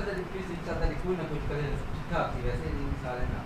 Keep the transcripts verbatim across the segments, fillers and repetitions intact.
dari किसी चाहता है कोई ना कुछ करे ठीक ठाक थी वैसे नहीं सारे ना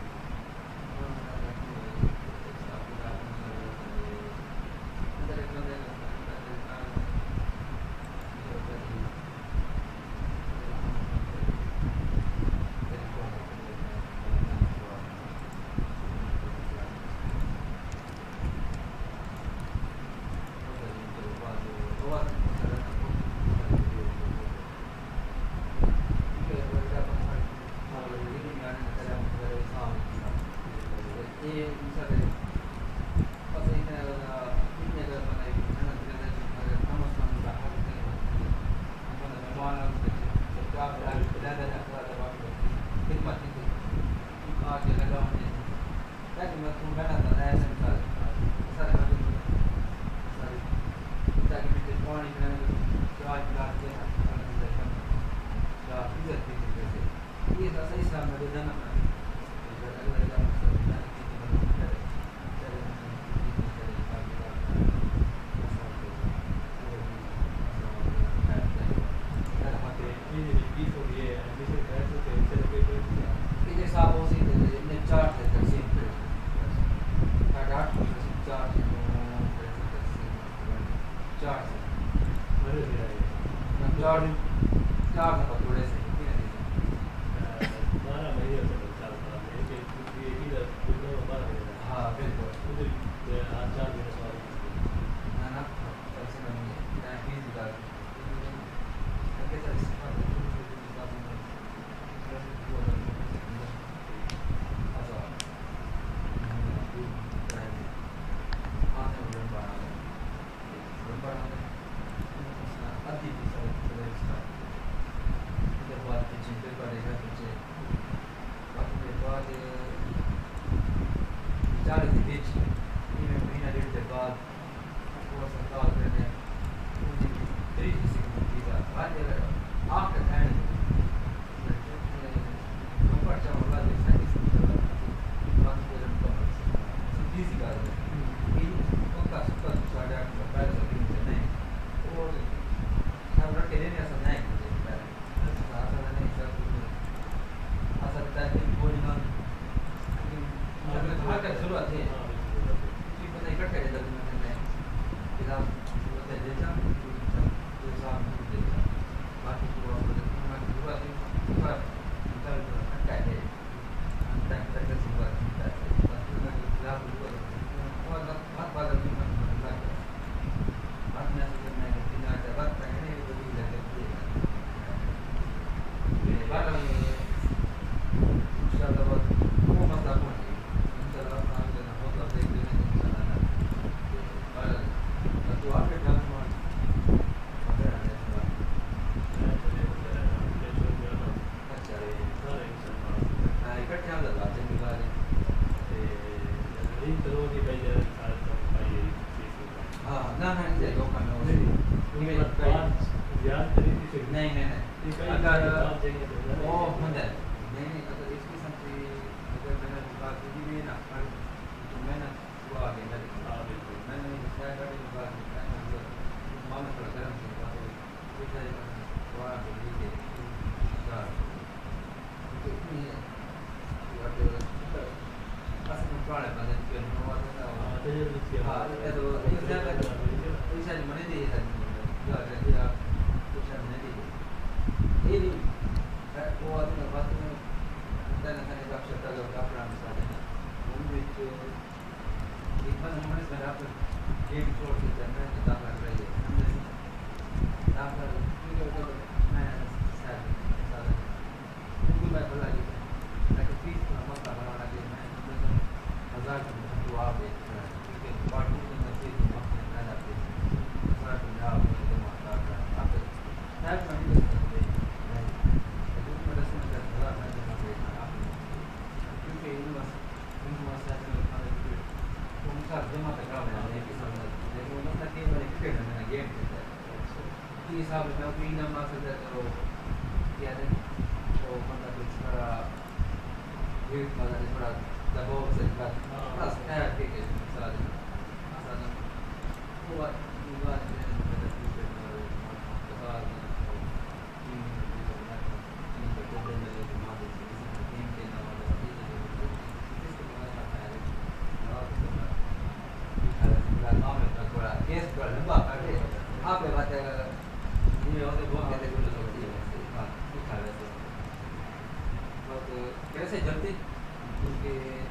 आप ये बात है ये होते बहुत कहते कुछ लोग होती है वैसे हाँ ठीक है वैसे बहुत कैसे जल्दी उनके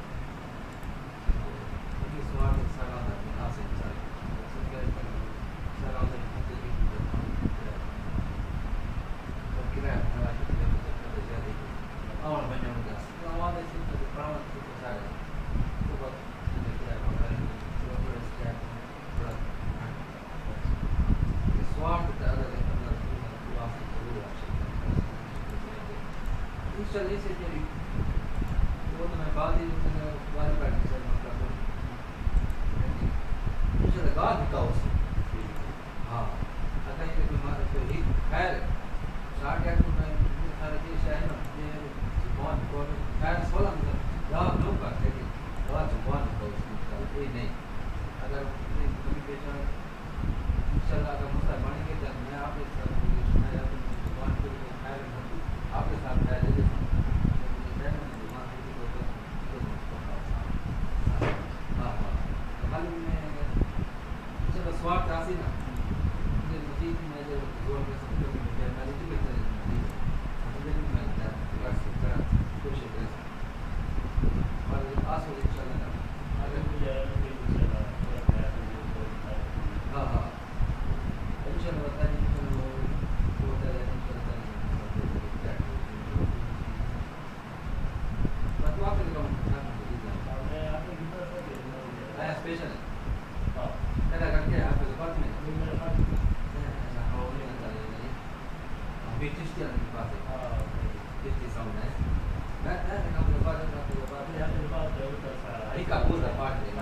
उनकी स्वाद सारा आदमी आप से सारे सुनकर सारा उसे खुद ही तो किराया हमारा कितने मुझे पता चला देखो और मैंने उनका आवाज़ ऐसी तो प्राण तो सारे तो बहुत किराया हमारा थोड़ा थोड़ा स्टैप थोड़ा स्वाद ज़्यादा देखना तो आप जरूर आवश्यक इंशाल्लाह से जरी वो तो मैं बात ही वाली बात सर मतलब इंशाल्लाह गाद का उस हाँ अगर ये कोई मार तो ही खैर शार्ट या तो मैं सारे देश है ना ये जुबान को खैर सोलह में गाद लोग का है कि गाद जुबान का उस ये नहीं अगर कम्युनिकेशन इंशाल्लाह अगर मुझसे बनेंगे तो मैं आपके साथ सुना या तो जुबान को खैर आपके साथ है जैसे स्वार्थ राशि ना मुझे मजीद में जो जोर में सब लोग मुझे मैं लिख के चले मुझे भी मैं वर्ष का कोशिश कर और आसो इंशाल्लाह ना अगर मुझे हाँ हाँ इंशाल्लाह बता दीजिए तो वो होता है इंशाल्लाह बतवा के कम मैं आपने कितना सा आया स्पेशल क्या करके आप डिपार्टमेंट में मेरे पास अच्छा हो गया नहीं अभी टेस्ट किया मेरे पास हां टेस्ट साउंड है मैं मैं काम के बाद आपके बाद यहाँ के बाद उधर सारा एक का पूरा पार्ट है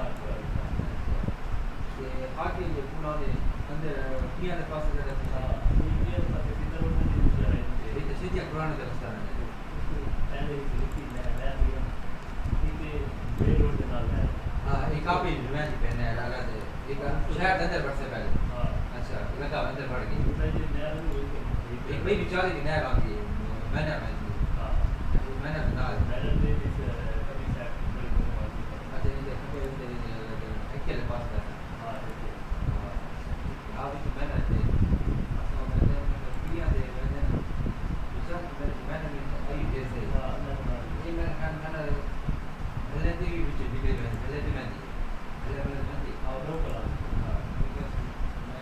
ये आके ये पूरा ने अंदर किया ने पास जगह था ये सब इधर उधर नहीं जा रहे ये तो सीधी पुराना रास्ता है पहले ही लिखी मैं मैं ठीक है बेल रोड के नाल है हां एक आप ही मैं पहने लगा दे एक शायद अंदर बढ़ से पहले हाँ अच्छा लगा अंदर बढ़ गई एक भाई विचार की नया काम की मैंने मैं हाँ मैंने बना मैंने भी इस कभी से अच्छा ये देखो ये अकेले पास है हाँ आप भी मैंने थे असला मैंने किया दे मैंने विचार मैंने आई जैसे हाँ ये मैंने खान खाना पहले भी विचार बिगड़ गए पहले भी मैं पहले पहले मैं और दो कला हां बिकॉज़ मैं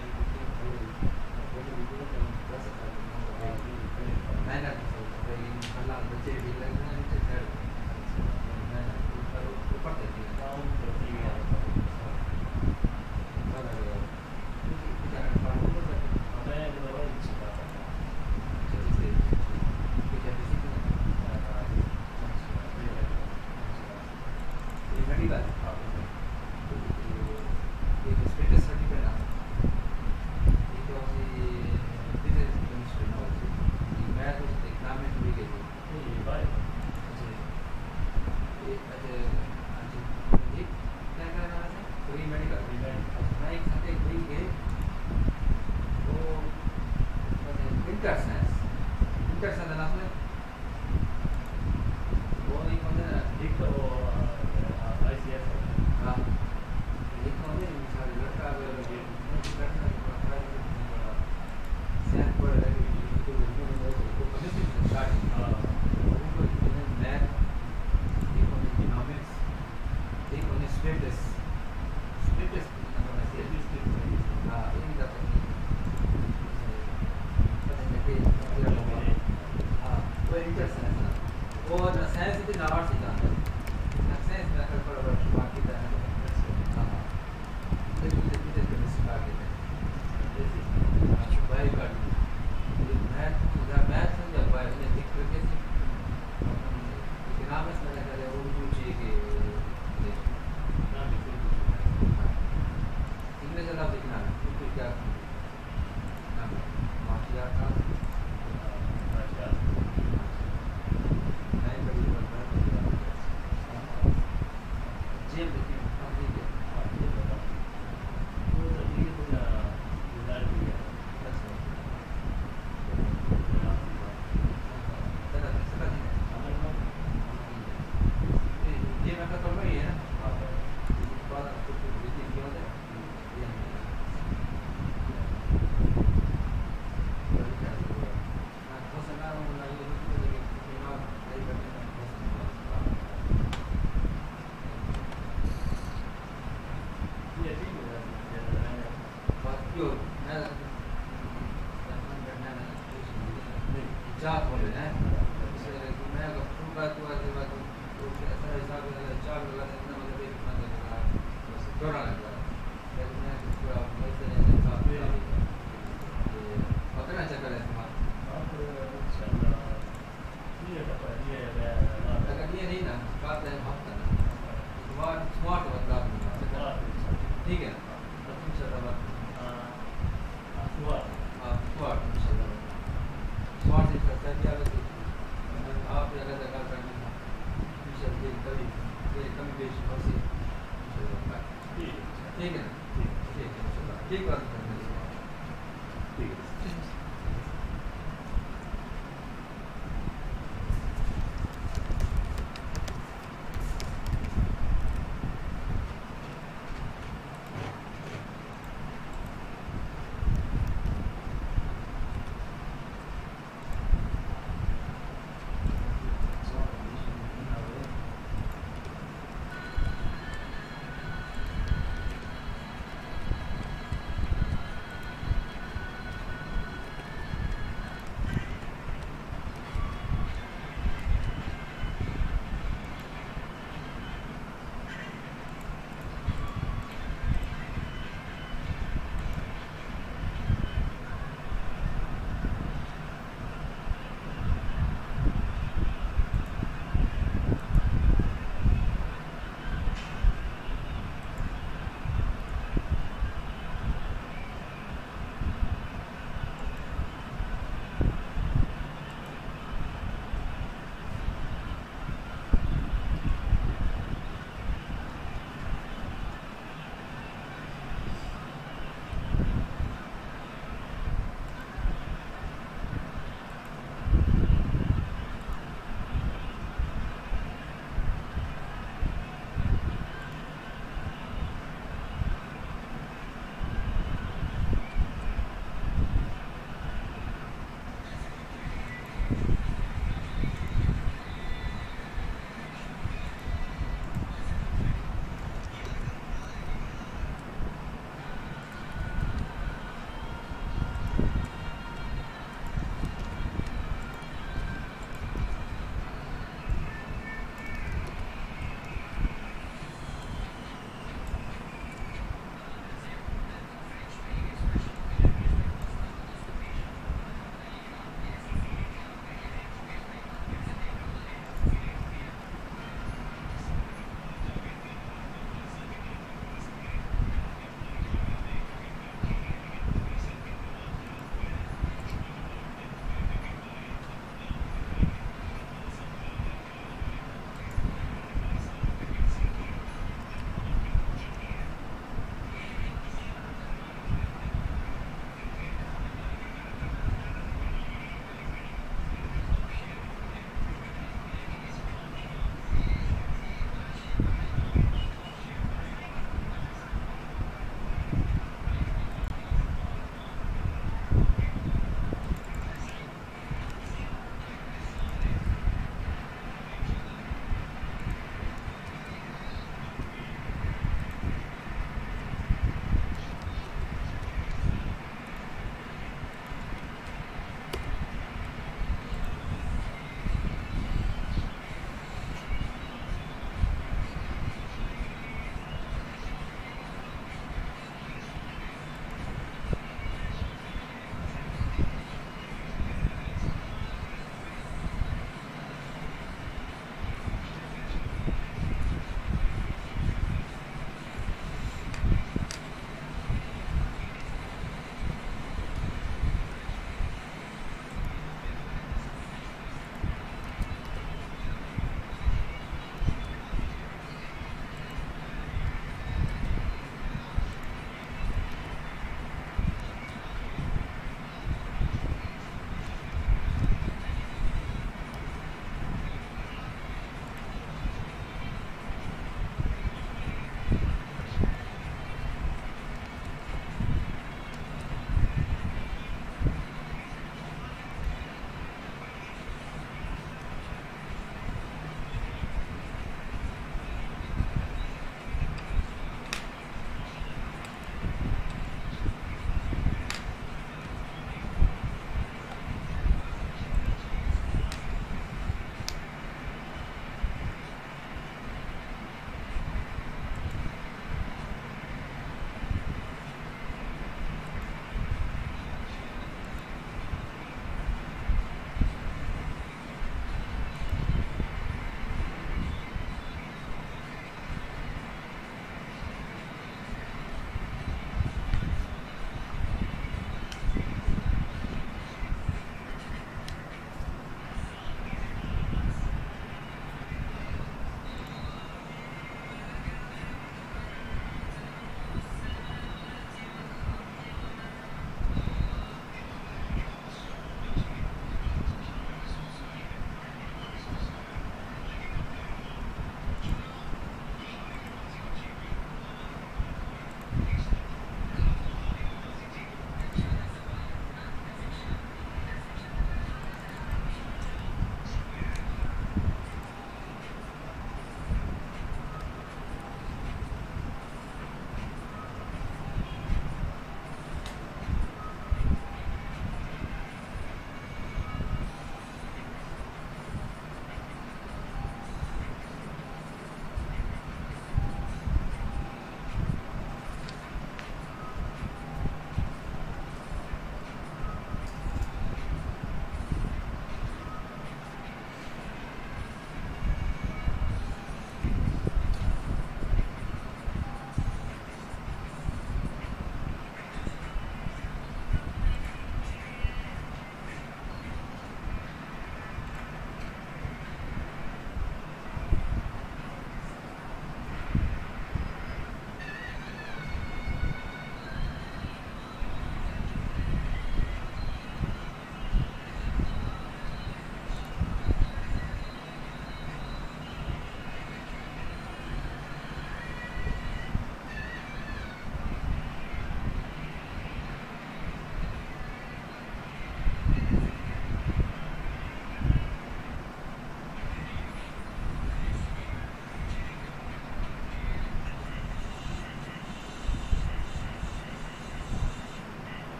मैंने अल्लाह बच्चे भी लगना है घर मैं ऊपर ऊपर तक काम करती है और क्या काम कर सकते मैं दवा इच्छा जैसे कुछ ऐसी ये घड़ी बात एक स्टेटस सर्टिफिकेट है एक तो ये बिजनेस कमिश्नर ना होती मैं तो एग्जाम में भी गई थी ये भाई अच्छा ये अच्छा अच्छा एक क्या करना है प्री मेडिकल प्री मेडिकल मैं एक साथ एक भी गए वो इंटर साइंस इंटर साइंस ना आपने वो एक मतलब एक तो आईसीएस हाँ एक तो है सारे लड़का अगर ये करना है तो सेट पर है तो वो कमिशन स्टार्ट हां उनको मैथ एक और इकोनॉमिक्स एक और स्टेटस स्टेटस नंबर है स्टेटस हां इन द पता नहीं कि मेरा मोबाइल हां चार बोले हैं मैं अगर पूरा तो आते बात तो ऐसा हिसाब है चार लगा देना मतलब एक मतलब लगा बस थोड़ा लगा लेकिन मैं पूरा वैसे काफी और कितना चक्कर है तुम्हारा आप इंशाल्लाह ये तो पर ये अगर ये नहीं ना बात है हफ्ता ना स्मार्ट स्मार्ट बता दूंगा ठीक है अब इंशाल्लाह बात हां स्मार्ट हां स्मार्ट इंशाल्लाह स्मार्ट से करता है क्या बता आप अगर दरकार करना है इंशाल्लाह ये कभी ये कम्युनिकेशन हो से इंशाल्लाह ठीक ठीक है ठीक ठीक इंशाल्लाह ठीक बात करना ठीक है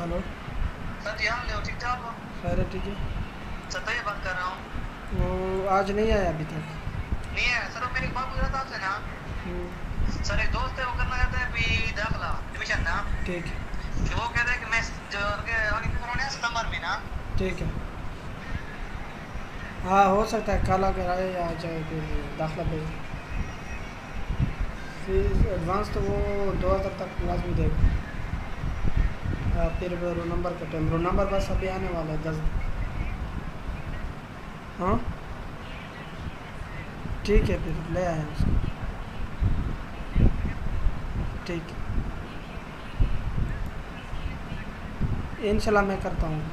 हेलो सर जी, हाँ ले ठीक ठाक हो? खैर है, ठीक है। सर तो ये बात कर रहा हूँ। वो आज नहीं आया अभी तक। नहीं है सर, वो मेरी बात पूछ रहा था आपसे ना। हम्म, सर एक दोस्त है, वो करना चाहता है अभी दाखिला एडमिशन ना। ठीक है तो वो कहता है कि मैं जो उनके आगे करवाने हैं सितंबर में ना। ठीक है। हाँ हो सकता है कल अगर आए या आ जाए फिर दाखिला भेज दें। फीस एडवांस तो वो दो हज़ार तक लाजमी देगा। हाँ, फिर रो नंबर का टाइम रो नंबर बस अभी आने वाला है दस। हाँ ठीक है, फिर ले आए उसको। ठीक है, इंशाल्लाह मैं करता हूँ।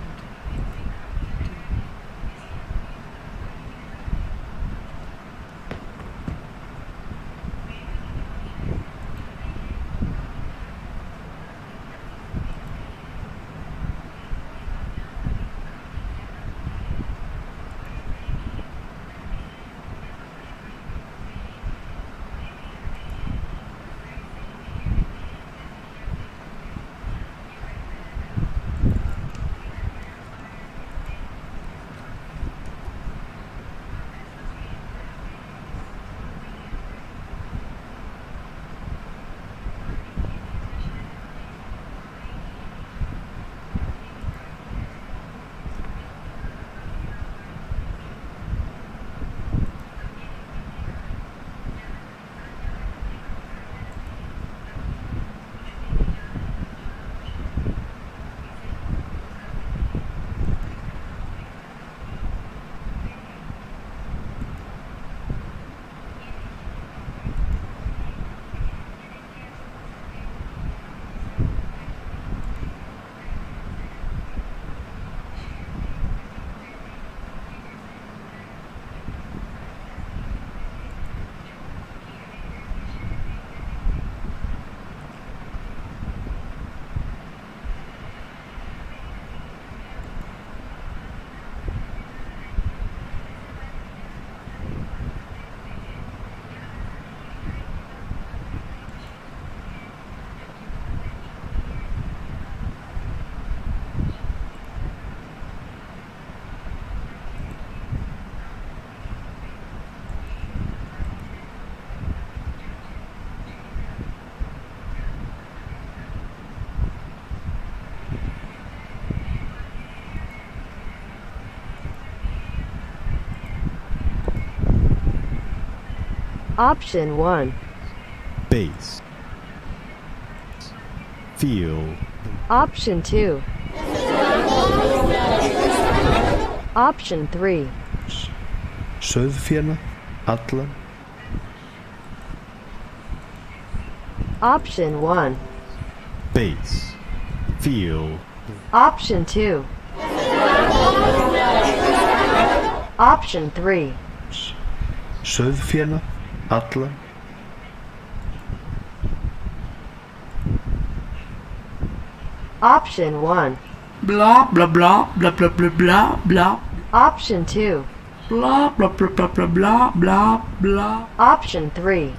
Option one. Base. Feel. Option two. Option three. Söðfjörna, Allan. Option one. Base. Feel. Option two. Option three. Söðfjörna, Allan. Option one. Blah blah blah blah blah blah blah blah. Option two. Blah blah blah blah blah blah blah blah. Option three.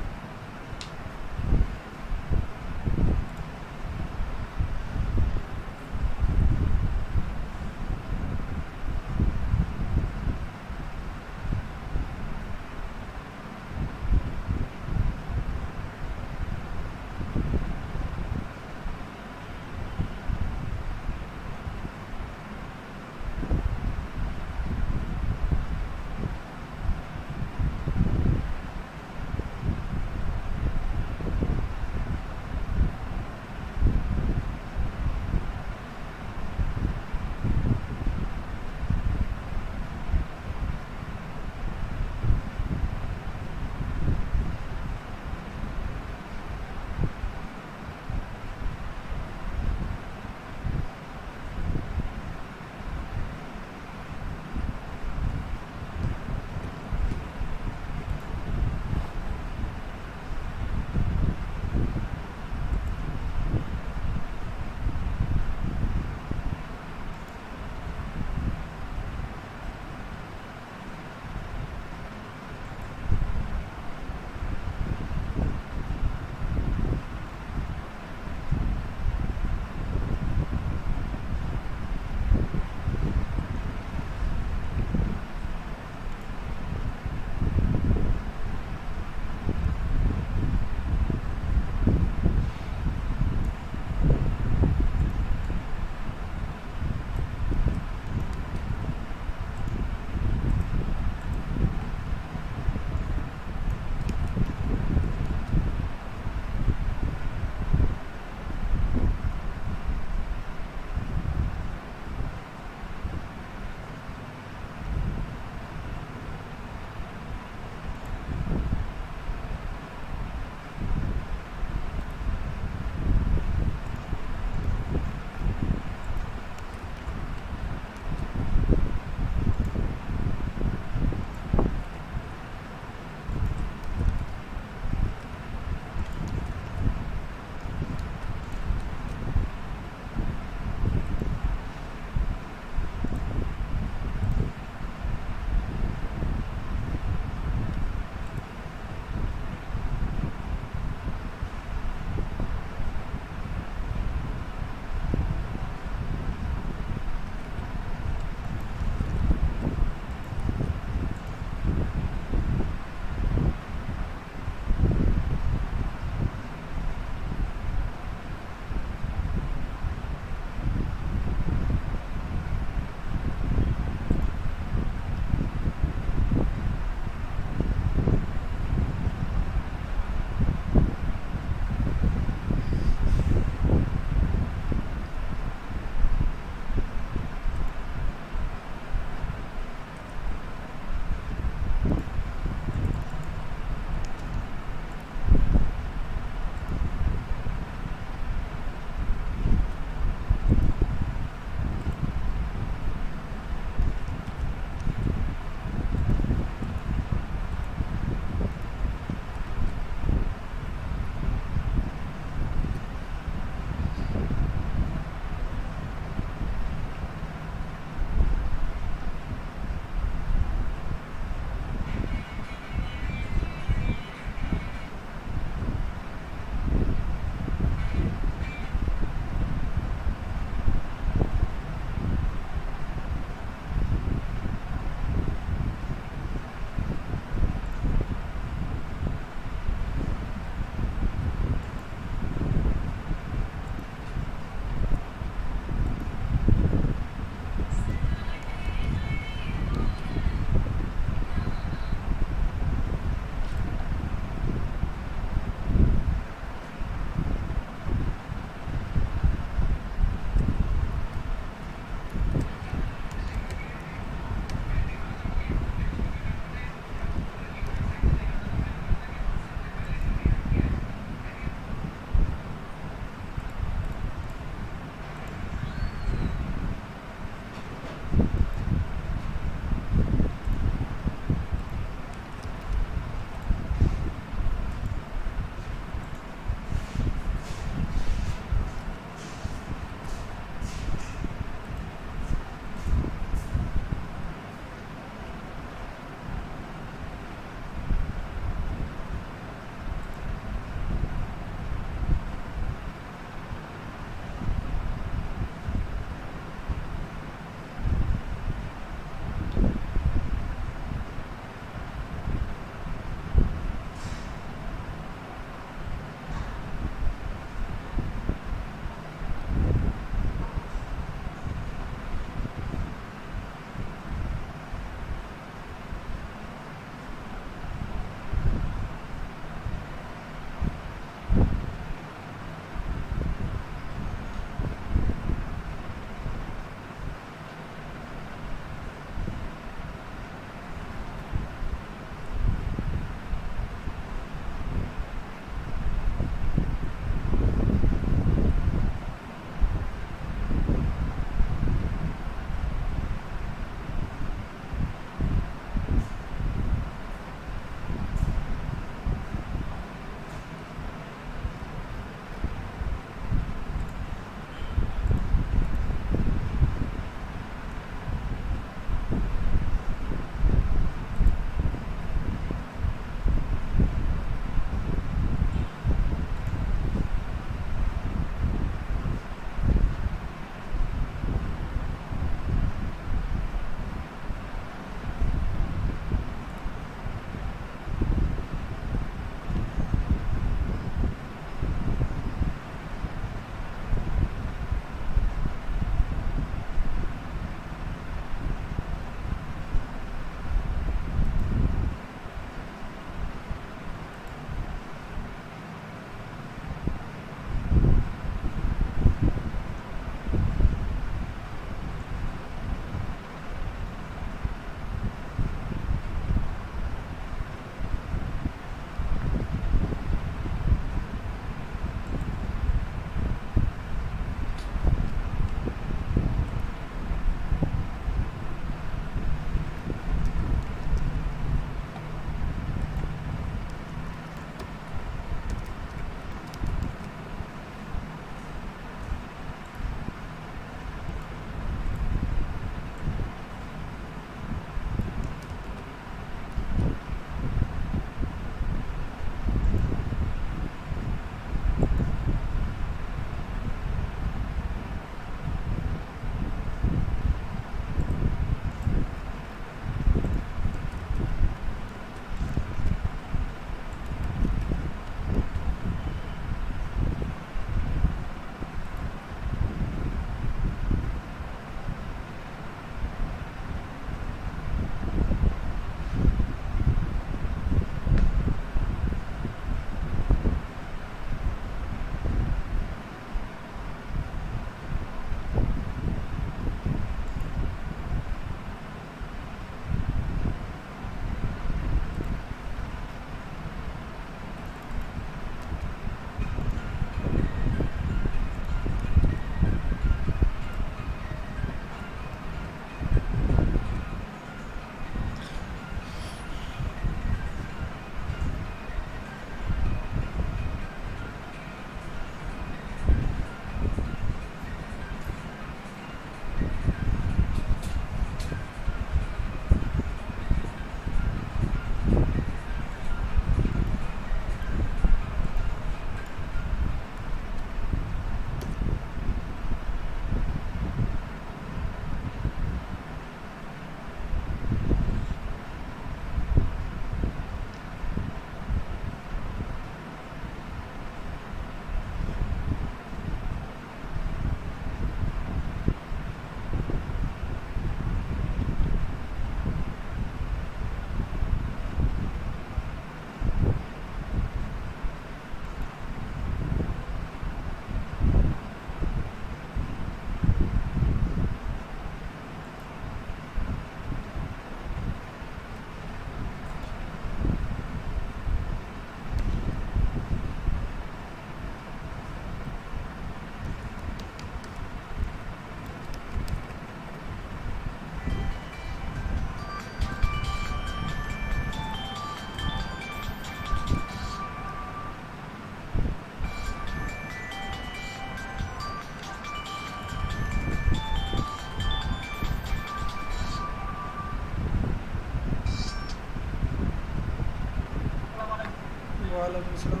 वालेकुम सलाम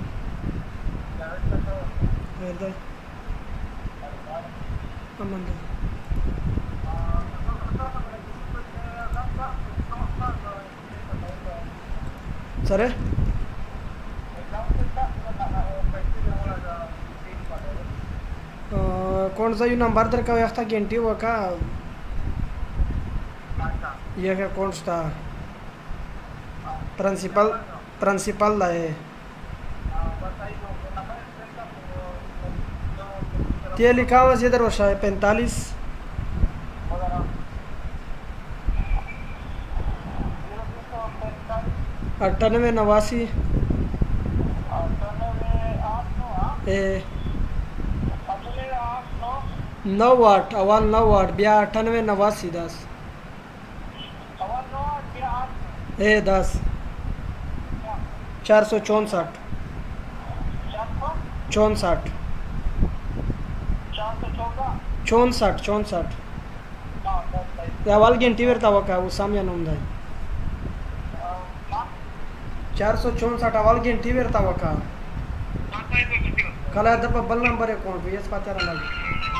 वेदा अमन sir कौन सा you number दर का व्यवस्था गेंटी हुआ का ये क्या कौन सा प्रिंसिपल प्रिंसिपल है ये लिखा हुआ इधर वर्षा है पैंतालीस अट्ठानवे नवासी ए नौ आठ अवाल नौ आठ ब्या अट्ठानवे नवासी दस ए दस चार सौ चौंसठ चौंसठ चौंसठ चौंसठ अवाल गिनती वेरता का वो सामने नोंद है चार सौ चौंसठ अवाल गिनती वेरता का कला दप बल नंबर है कौन भी इस पाचारा लगे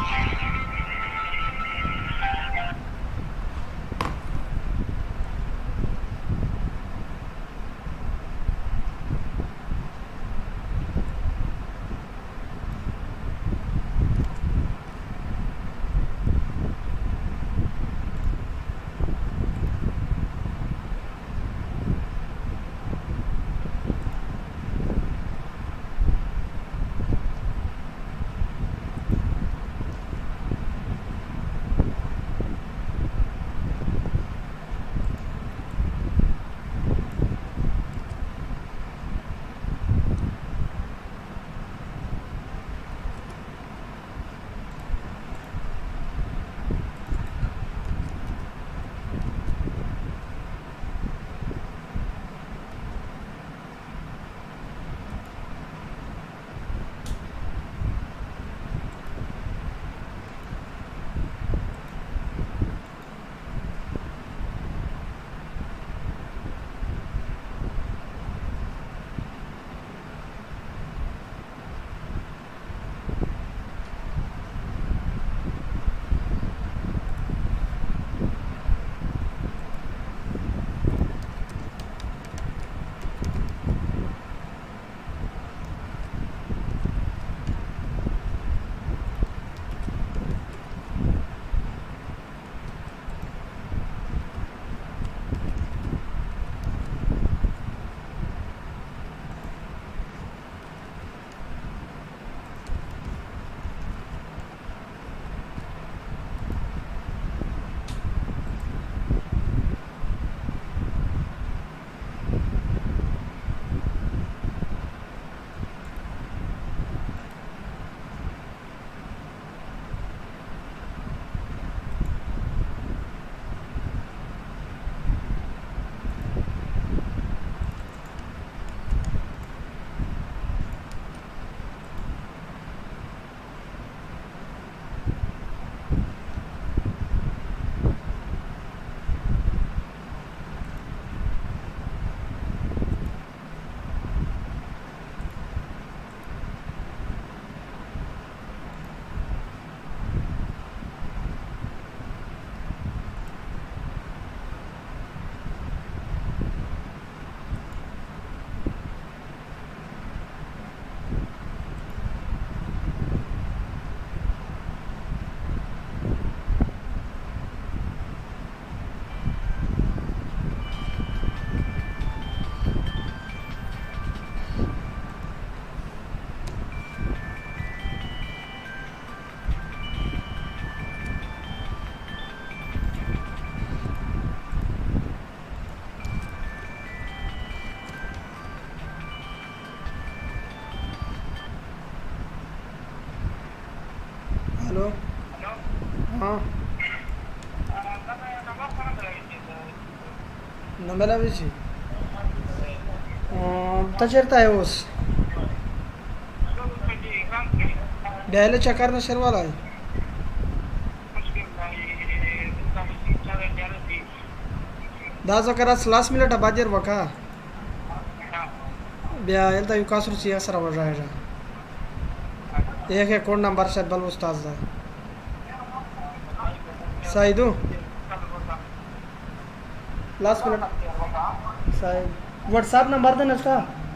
हेलो हाँ नंबर आवे છે तचरता है उस डायले चक्कर न शर्वाला है दास करा लास्ट मिनट बाजेर वका بیا دلته یو کس روسي سره وژایږه یک کوډ نمبر شاید بل استاد ده سایدو लास्ट मिनट साहब व्हाट्सएप नंबर देना इसका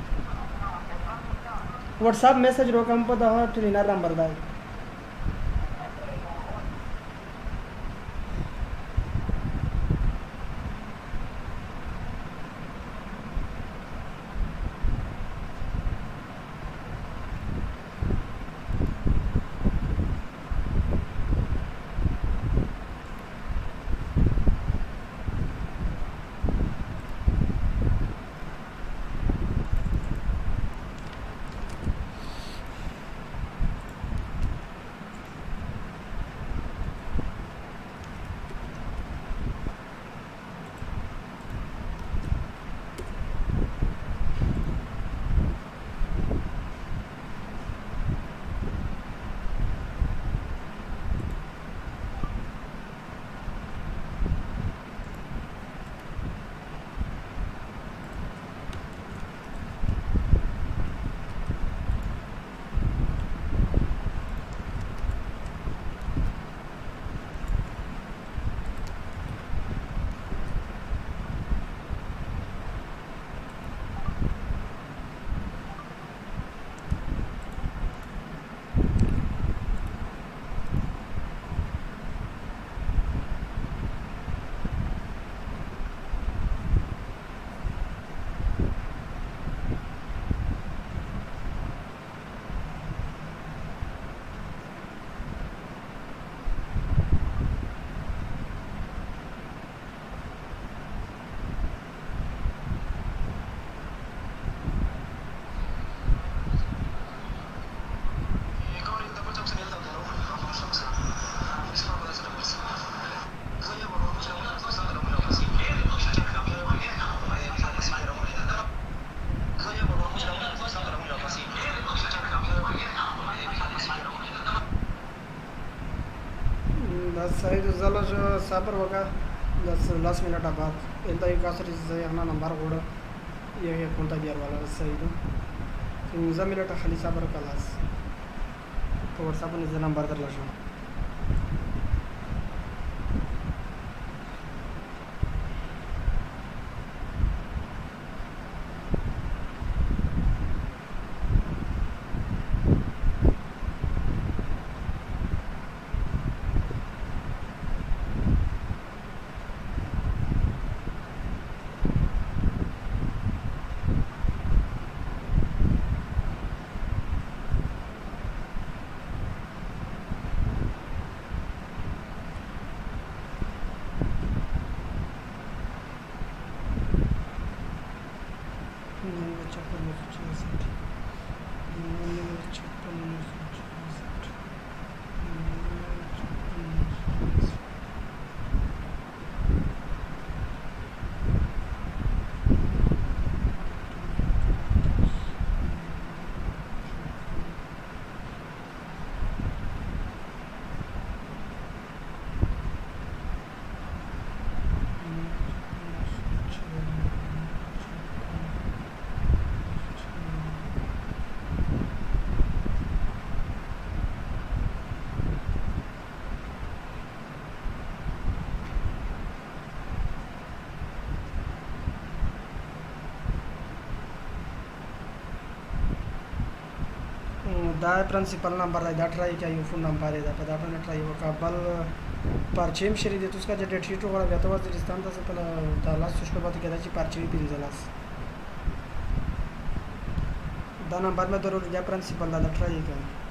व्हाट्सएप मैसेज रोकम पर दो ट्रेनर नंबर दा सही जला जो सापर होगा दस दस मिनट बाद इंता एक आसरी से हना नंबर कोड ये ये कौन ता बियर वाला सही तो इंजा मिनट खाली सापर क्लास तो व्हाट्सएप ने नंबर दर लाशो दा प्रिंसिपल नंबर है दा ट्राई क्या यू फोन नंबर है दा पता नहीं ट्राई वो काबल परचेम शरी दे उसका जे डेट शीट वगैरह बेतवा वजिरिस्तान से पहला दाला सुष्ट बात के दाची परचेम पिंजलास दा नंबर में जरूर जा प्रिंसिपल दा ट्राई कर